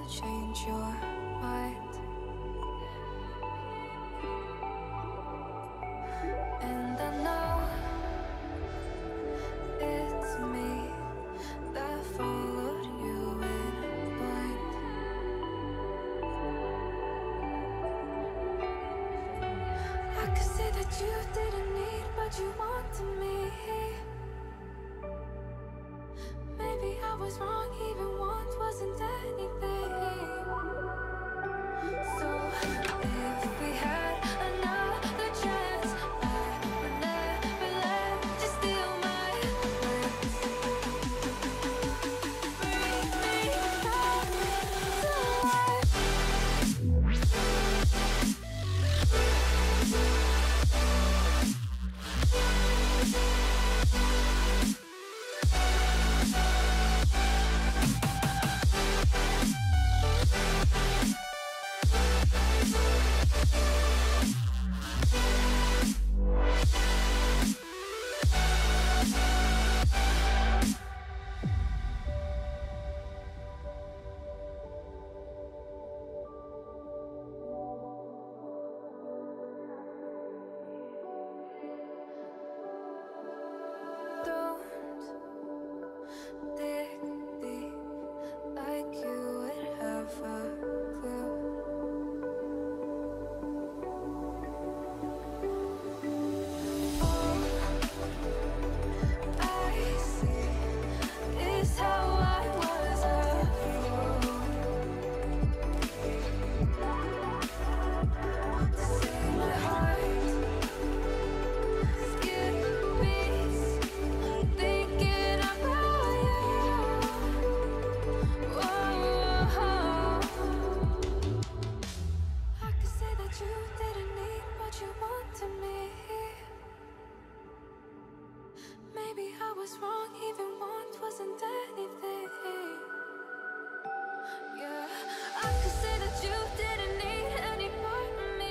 change your mind. And I know it's me that followed you in blind. I could say that you didn't need, but you wanted me. Maybe I was wrong, even want wasn't anything. So if we had another chance, I would never let you steal my lips. Bring me back to life. Don't dig deep like you would have a clue. All I see is how I was a fool to see my heart skip beats thinking about you. Whoa. I could say that you didn't need, but you wanted me. Maybe I was wrong, even want wasn't anything. Yeah, I could say that you didn't need any part of me.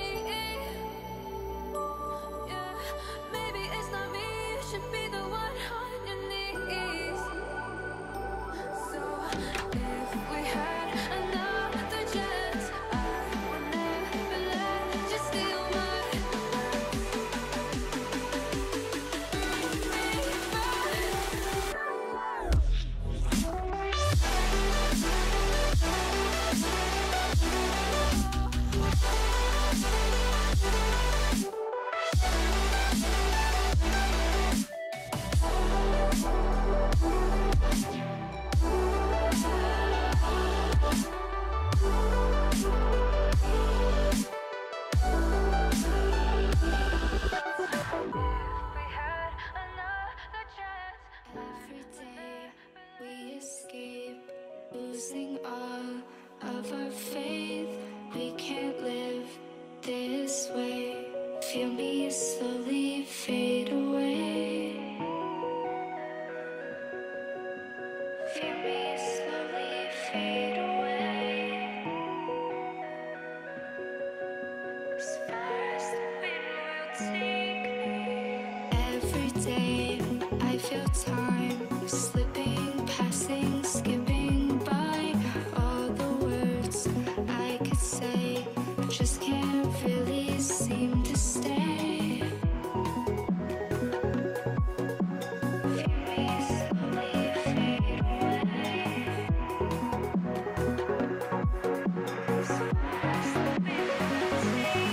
Yeah, maybe it's not me, you should be the one on your knees. So if we had another chance, I would never let you steal my life. Bring me Every day we escape, losing all of our faith. We can't live this way. Feel me slowly fade away. Feel me slowly fade away. As far as the wind will take me. Every day I feel time slipping, passing, skipping by. All the words I could say just can't really seem to stay. Feel me slowly fade away. As far as the wind will take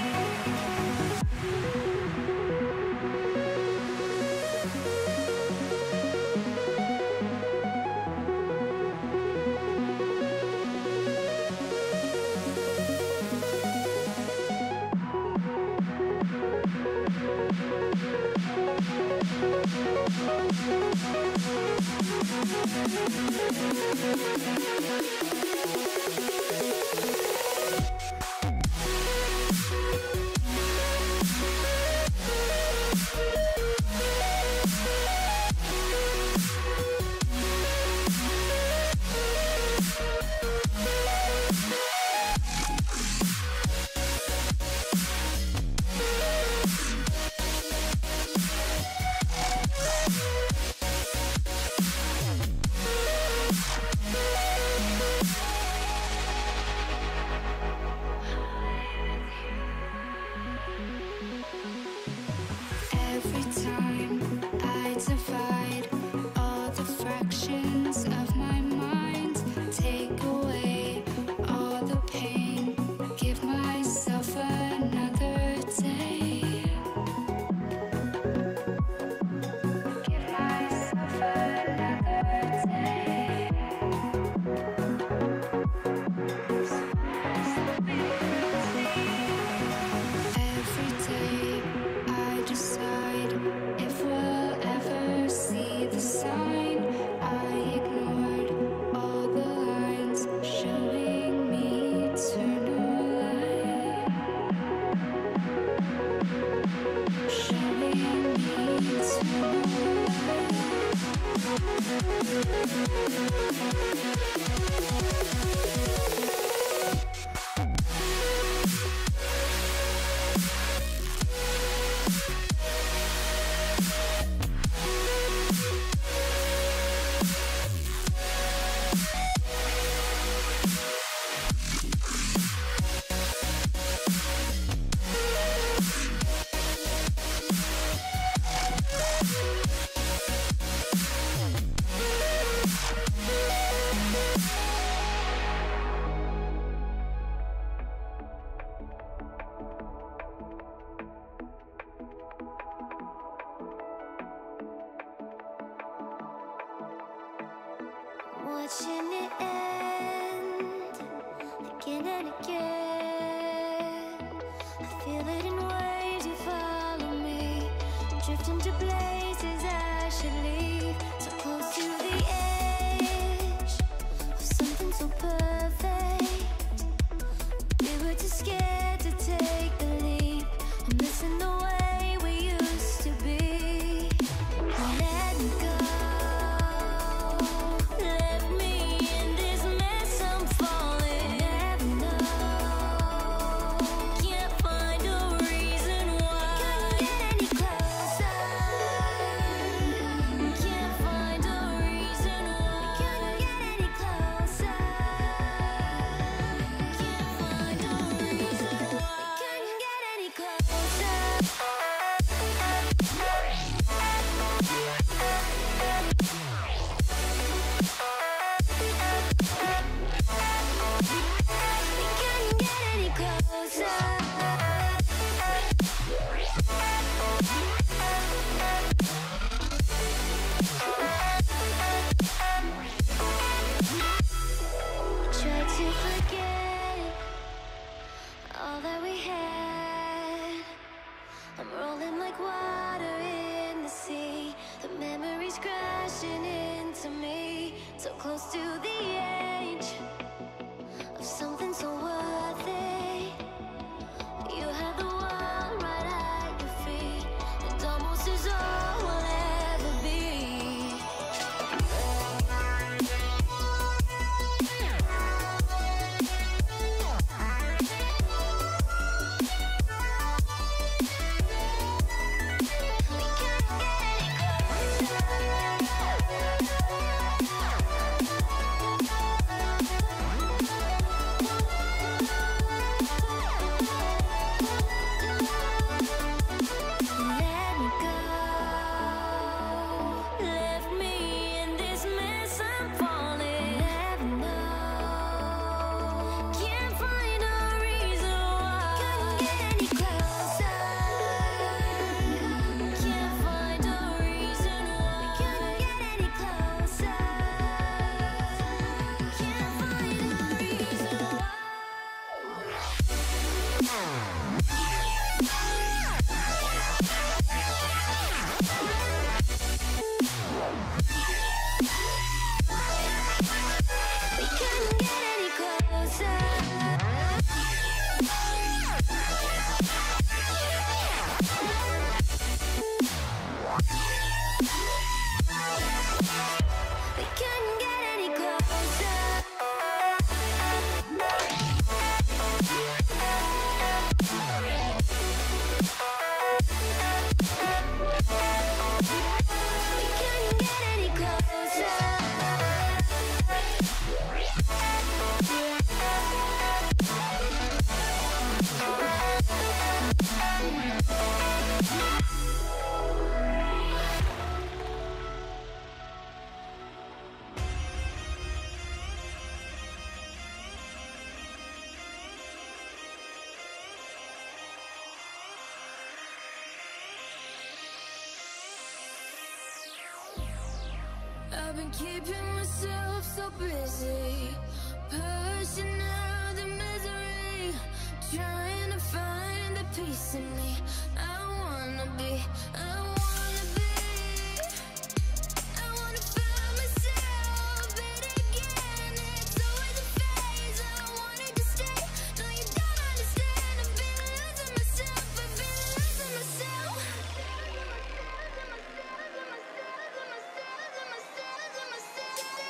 Watching it end again and again. I feel it in waves, you follow me, drifting to places I should leave. So close to the edge of something so perfect. We were too scared to take the leap. I'm missing the way we used to be. Let me go. Close to the edge of something so worth it. You have the world right at your feet. It almost is all we'll ever be. I've been keeping myself so busy, pushing out the misery, trying to find the peace in me. I wanna be, I wanna find myself, but again, it's always a phase. I wanted to stay, no you don't understand. I've been losing myself, I've been losing myself. Myself.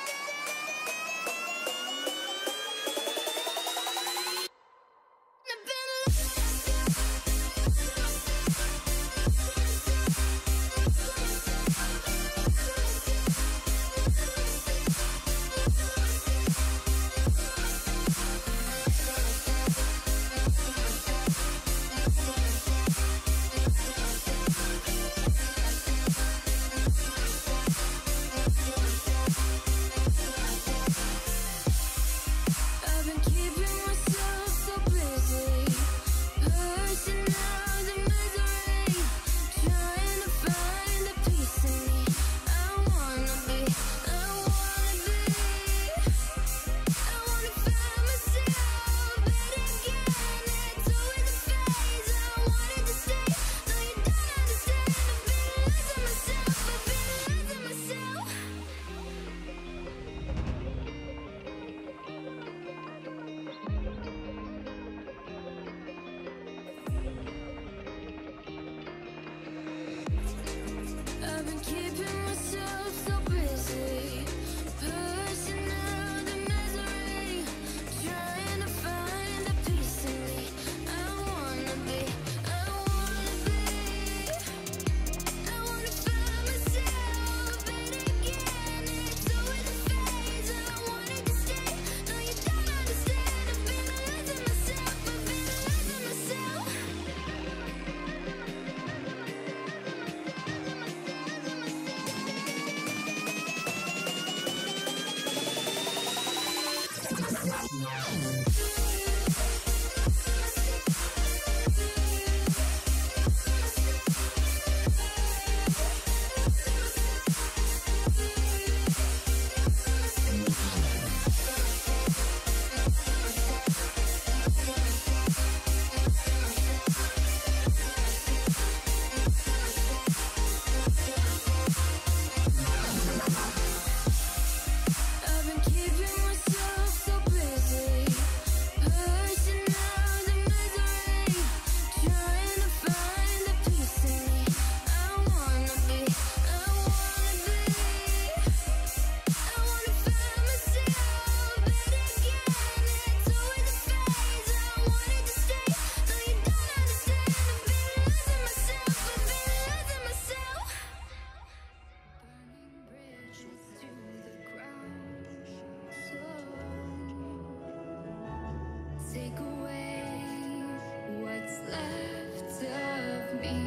take away what's left of me.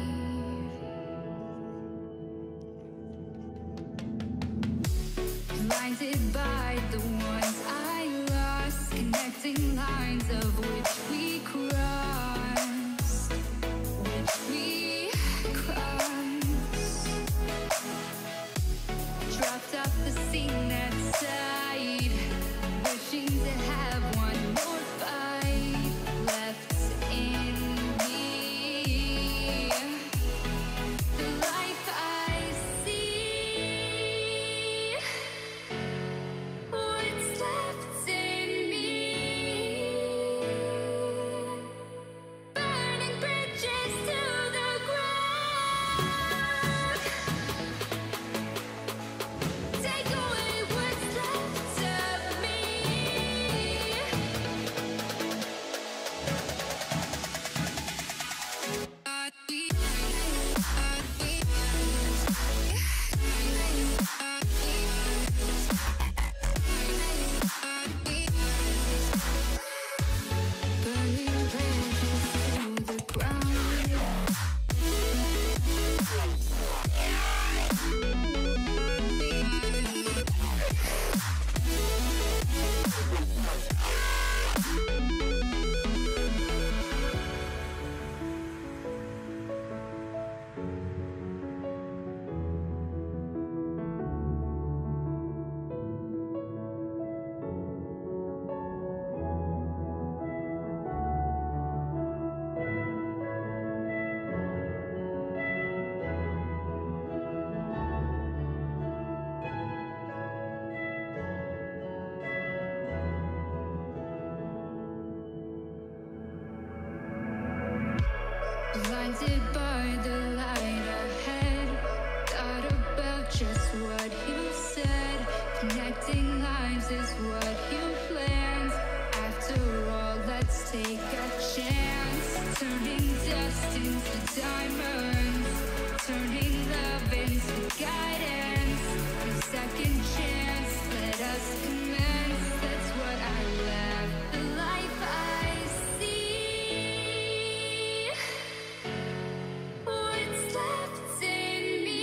Blinded by the ones I lost, connecting lines of which we crossed, dropped off the scene that side, wishing to have one more fight left in me. The life I see, what's left in me. Burning bridges to the ground. Take away what's left of me. Burning bridges to the ground. Blinded by the light ahead, thought about just what you said. Connecting lives is what you planned. After all, let's take a chance. Turning dust into diamonds, turning love into guidance. A second chance, let us commence. That's what I left. The life I see, what's left in me.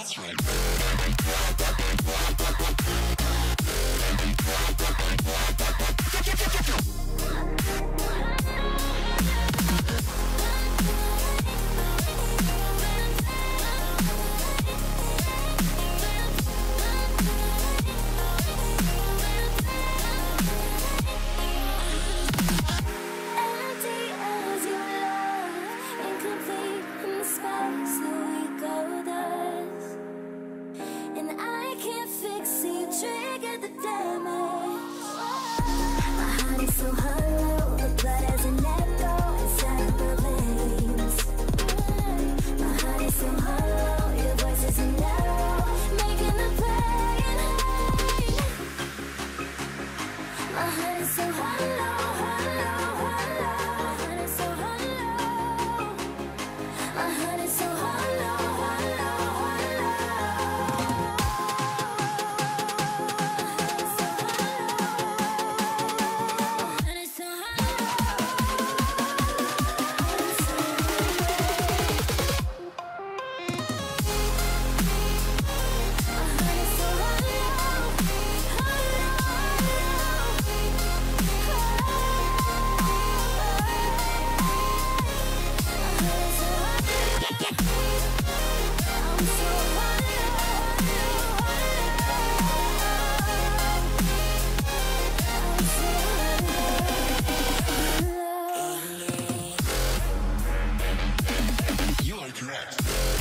Empty as your love, incomplete in the space that we go thus. And I can't fix it, you triggered the damage. My heart is so hollow, the blood has an echo inside the veins. My heart is so hollow, your voice is an arrow, making the pain. My heart is so hollow, hollow, hollow. My heart is so hollow. My heart is so hollow, hollow, hollow. My heart is so You are correct.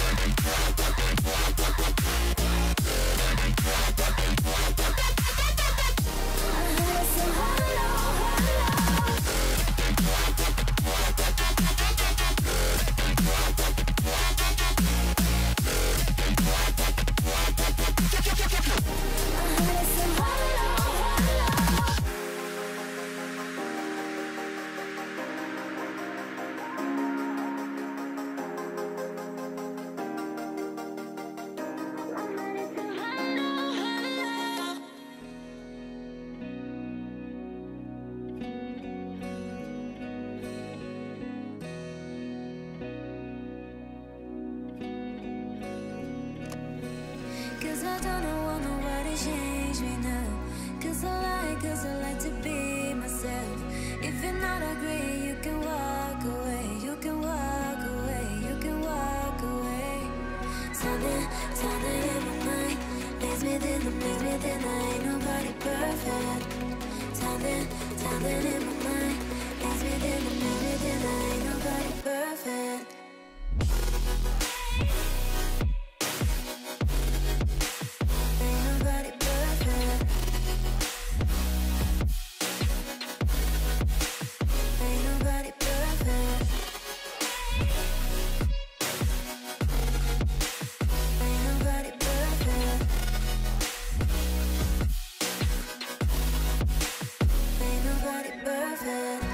Cause I don't want nobody to change me now. Cause I like to be myself. If you're not agree, you can walk away. You can walk away, you can walk away. Something in my mind makes me think I ain't nobody perfect. Something in my mind makes me think I ain't nobody perfect. Ain't nobody perfect. Ain't nobody perfect. Ain't nobody perfect. Ain't nobody perfect.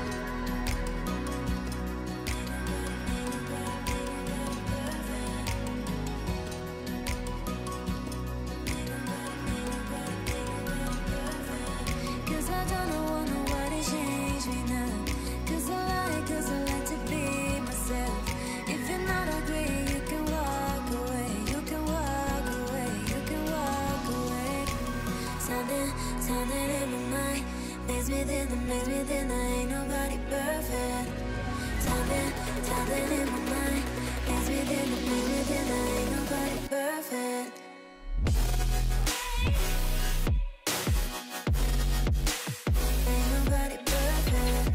Cause I don't want nobody to change me now. Cause I like to be myself. If you're not agree, you can walk away. You can walk away, you can walk away. Something in my mind makes me think I ain't nobody perfect. Something in my mind makes me think I ain't nobody perfect. Ain't nobody perfect.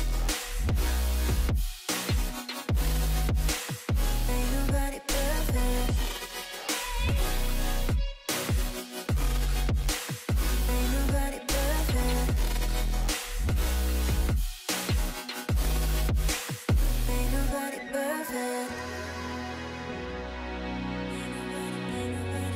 Ain't nobody perfect. Ain't nobody perfect. Ain't nobody perfect. Ain't nobody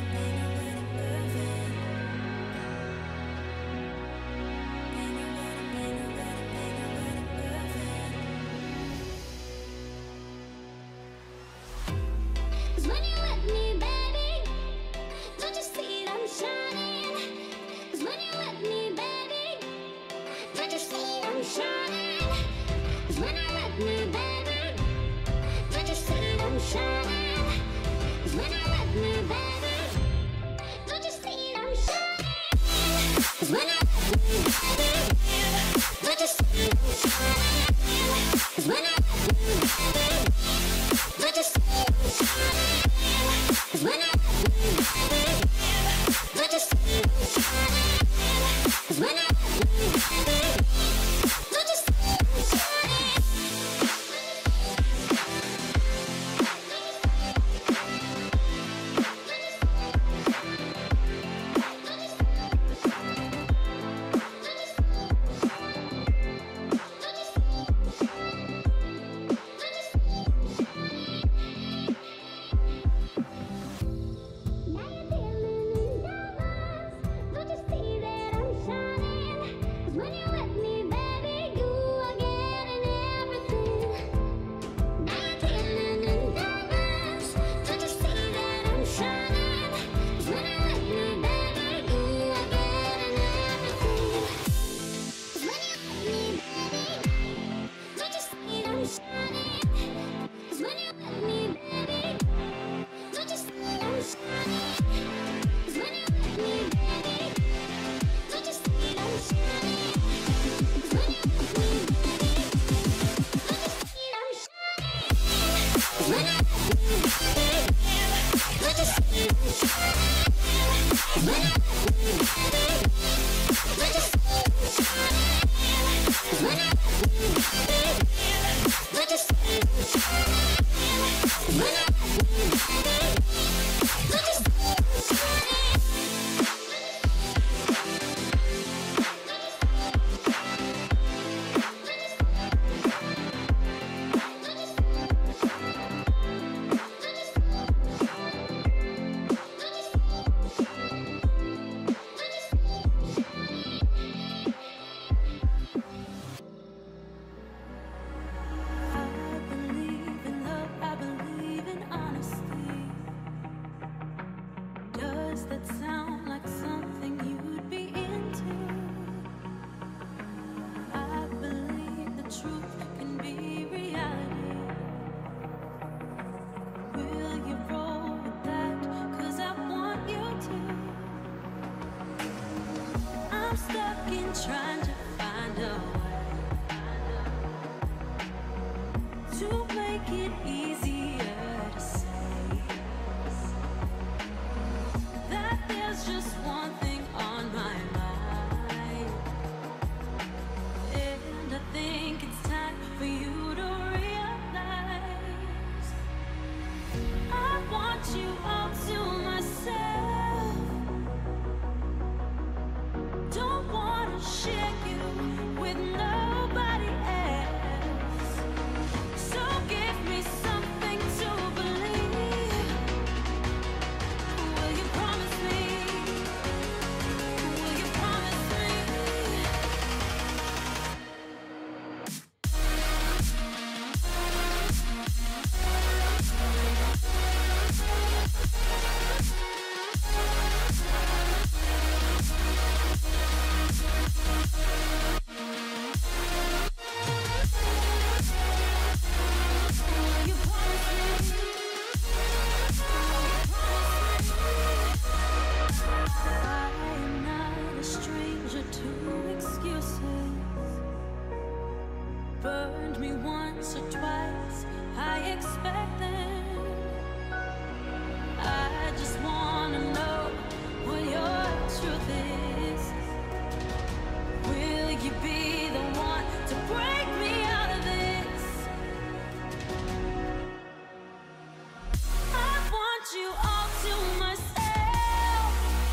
words that sound like something you'd be into. I believe the truth can be reality. Will you roll with that? 'Cause I want you to. I'm stuck in trying to find a way to make it easier to say that there's just one thing on my mind, and I think it's time for you to realize I want you all to myself. Don't wanna share you with nobody else. So give me something to believe. Will you promise me? Will you promise me? Will you promise me? I am not a stranger to excuses. Burned me once or twice, I expect them. I just wanna know what your truth is. Will you be the one to break me out of this? I want you all to myself.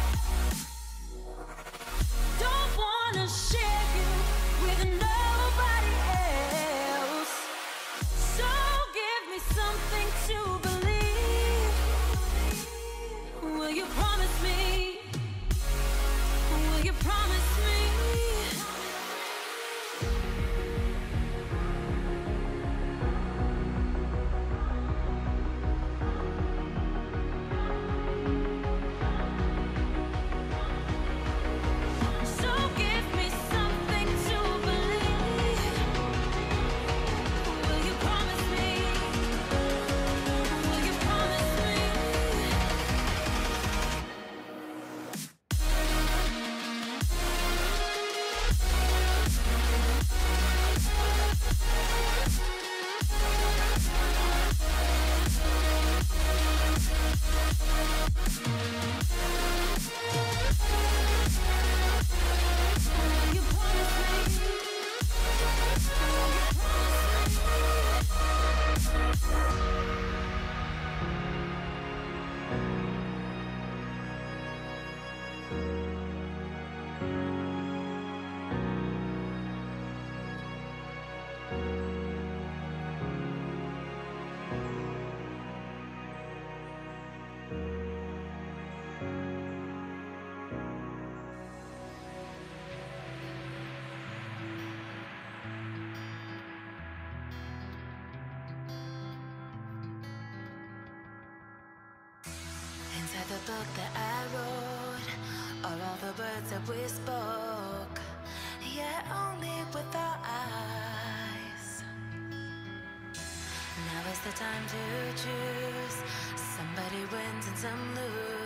Don't wanna share you with nobody else. So give me something to believe. Will you promise me? Will you promise me? So give me something to believe. Will you promise me? Will you promise me? Will you promise me? Inside the book that I wrote are all the words that we spoke, yet only with our eyes. Now is the time to choose. Somebody wins and some lose.